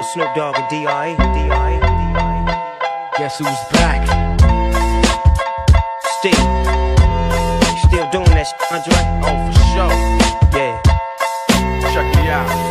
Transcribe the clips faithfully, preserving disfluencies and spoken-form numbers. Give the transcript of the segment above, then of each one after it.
Still Snoop Dogg and D R E. D R E. Guess who's back? Still. Still doing that shit, Andre? Oh, for sure. Yeah. Check me out.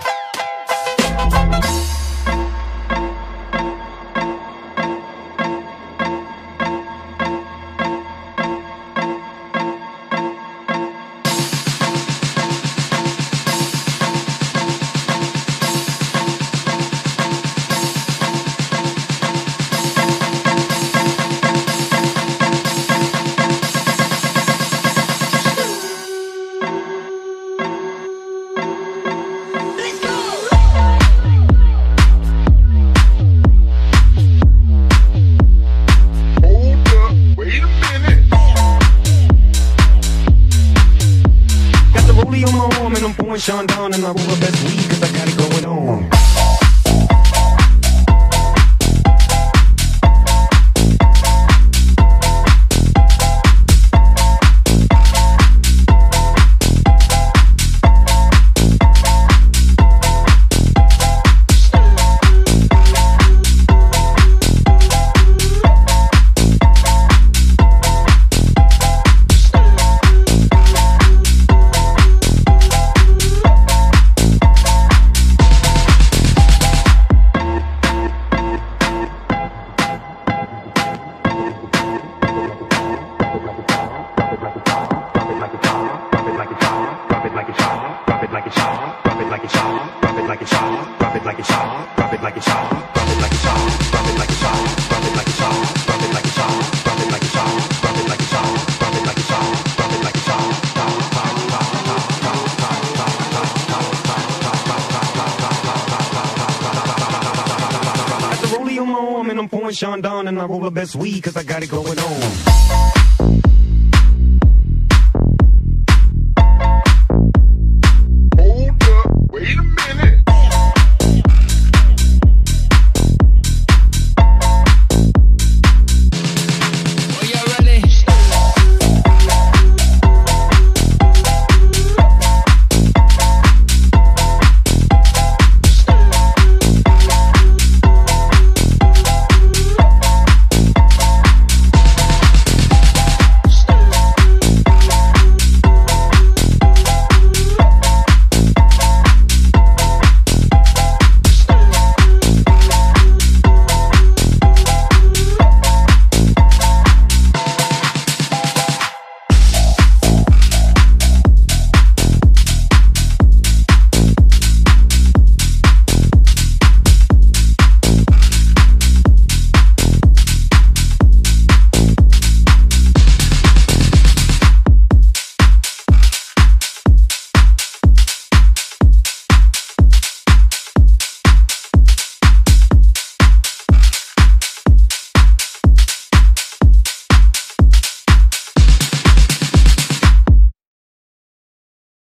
On my arm and I'm pouring Sean down and I roll the best weed cause I got it going on. And I'm pouring Sean down and I roll the best weed cause I got it going on.